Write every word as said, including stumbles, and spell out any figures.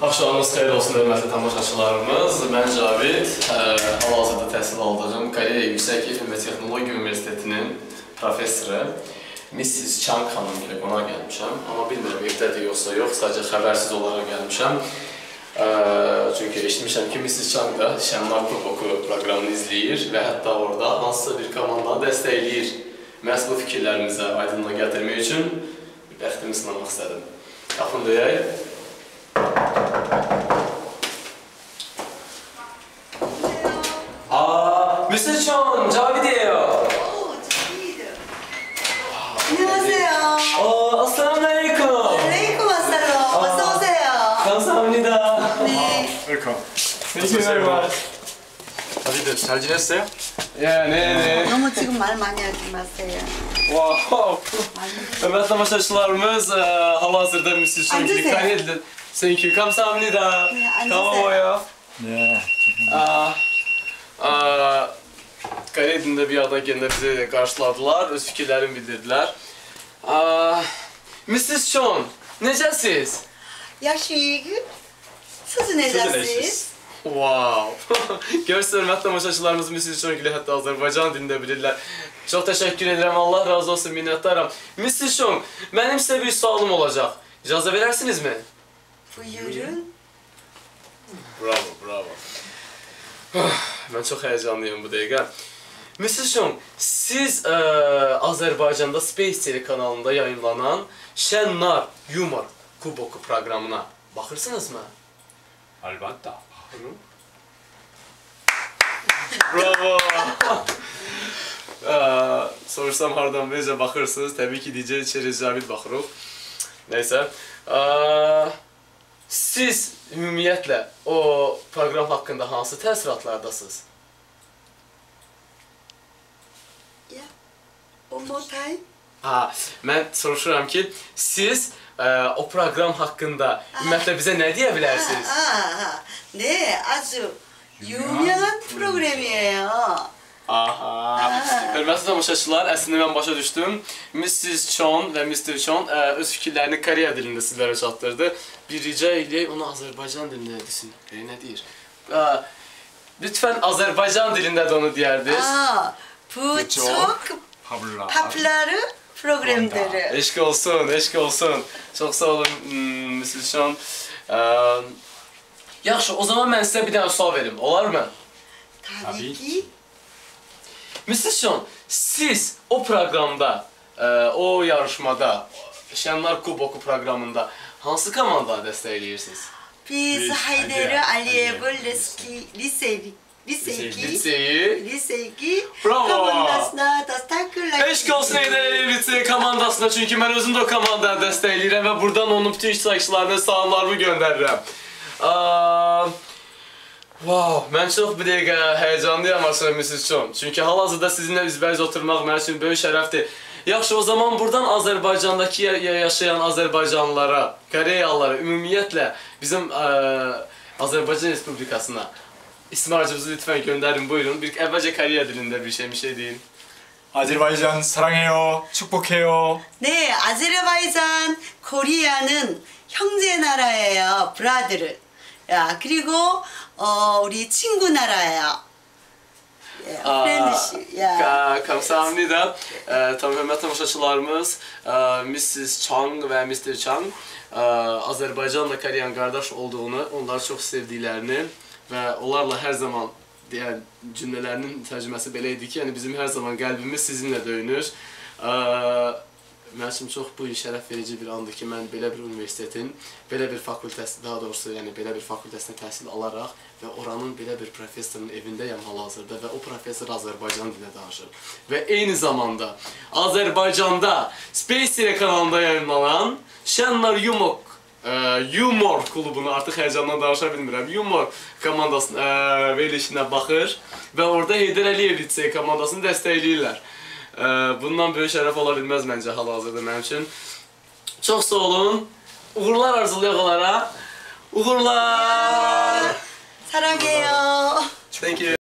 Axşamınız xeyir olsun, hörmətli tamaşaçılarımız. Mən Cavid, hal-hazırda təhsil aldığım Koreya Yüksək Elm və Texnologiya Universitetinin professoru Missis Chang xanım ilə qonaq gəlmişəm. Amma bilmirəm, evdədir yoxsa yox, sadəcə xəbərsiz olaraq gəlmişəm. Çünki eşitmişəm ki, Missis Chang da Şənlar Kuboku proqramını izləyir və hətta orada hansısa bir komandanı dəstəkləyir. Məhz bu fikirlərimizə aydınlığa gətirmək üçün bəxtimi sınamaq istədim. Qapını döyək. 아, 미스터 천, 자비드예요. 오, 자비드. 안녕하세요. 어, assalamualaikum. 알레이쿰 아살롬. 어서 오세요. 감사합니다. 네. 웰컴. Thank you very much. 다들 잘 지냈어요? 야, 네네. 너무 지금 말 많이 하지 마세요. Wow. Hörmətli tamaşaçılarımız, hal-hazırda Missis Chang ilə qonaq edilir. Thank you. 감사합니다. Kamamoya. 네. Koreya dilində bir adam gəlində bizi qarşıladılar, öz fikirlərini bildirdilər. Missis Chang, necəsiz? Yaşıyık. Siz necəsiz? Wow. Görürsünüz, hörmətli tamaşaçılarımız Missis Chang ilə hətta Azərbaycan dilində bilirlər. Çox təşəkkür edirəm, Allah razı olsun, minnətdaram. Missis Chang, mənim sizə bir sualım olacaq. İcazə verərsinizmi? Buyurun. Bravo, bravo. Mən çox həyəcanlıyım bu dəqiqə. Missis Chang, siz ə, Azərbaycanda Space telekanalında yayınlanan Şənlar Yumor Kuboku proqramına baxırsınızmı? Albatta. Bravo. ə, sorursam hardan necə baxırsınız? Təbii ki, D J Çerez Cavid baxırıq. Nəysə. Ə, siz ümumiyyətlə o proqram haqqında hansı təəssüratlardasınız? Ya, one more time. Ha, mən soruşuram ki, siz ə, o proqram haqqında ümumiyyətlə bizə nə deyə bilərsiniz? 아, 네, 아주 유명한 프로그램이에요. Aha. Hörmətli tamaşaçılar, əslində mən başa düşdüm. Missis Chang və mister Chang ə, öz fikirlərini Koreya dilində sizlərə çatdırdı. Bir rica eləyək, onu Azərbaycan dilində desin. E, nə deyir? Ə, lütfən Azərbaycan dilində də onu deyərdiniz. 아, bu çok Popular. popüler programları. Eşq olsun, eşq olsun. Çox sağ olun, hmm, missis Chang. Ə, yaxşı, o zaman mən sizə bir dənə sual verim, olar mı? Tabii ki. missis Chang, siz o proqramda, ə, o yarışmada, Şənlar Kuboku proqramında hansı komandanı dəstəkləyirsiniz? Biz Biz Hayderi Hayder Aliyev Aliyev Liseyi Liseyi Liseyi Liseyi. Liseyi Bravo. komandasına destekler. Eşq olsun Heydər Əliyev Liseyi komandasına, çünki mən özüm də o komandanı dəstəkləyirəm və buradan onun bütün iştirakçılarına salamlarımı göndərirəm. Aa, wow, mən çox bir dəqiqə həyəcanlıyam aslında missis Chang. Çünki hal-hazırda sizinlə üzbəyiz oturmaq mənim üçün böyük şərəfdir. Yaxşı, o zaman buradan Azərbaycandakı yaşayan Azərbaycanlılara, Koreyalılara, ümumiyyətlə bizim ə, Azərbaycan Respublikasına İsmarcımızı lütfen gönderin, buyurun. Bir, əvvəlcə Koreya dilində bir şey, bir şey deyin. 아제르바이잔 사랑해요. 축복해요. 네, 아제르바이잔, 코리아는 형제 나라예요. 브라드르. 야, 그리고 어, 우리 친구 나라예요. 예, 프렌드십. 야. Kamsahamnida. Tam hörmətli tamaşaçılarımız missis Chang və mister Chang Azərbaycanla Koreyanın qardaş olduğunu, onları çox sevdiklərini və onlarla hər zaman deyən cümlələrinin tərcüməsi belə idi ki, yəni bizim hər zaman qəlbimiz sizinlə döyünür. Mənim üçün çox bu gün şərəf verici bir andır ki, mən belə bir universitetin, belə bir fakültəsi, daha doğrusu yəni belə bir fakültəsində təhsil alaraq və oranın belə bir professorun evindəyəm hal-hazırda və o professor Azərbaycan dilində danışır. Və eyni zamanda Azərbaycanda Space telekanalında yayınlanan Şənlar Yumor Yumor klubunu, artıq həyəcandan danışa bilmirəm, Yumor komandasının verilişinə baxır və orada Heydər Əliyev Liseyi komandasını dəstəkləyirlər. Bundan böyük şərəf ola bilməz məncə hal-hazırda mənim üçün. Çox sağ olun. Uğurlar arzulayaq onlara. Uğurlar. 사랑해요. Thank you.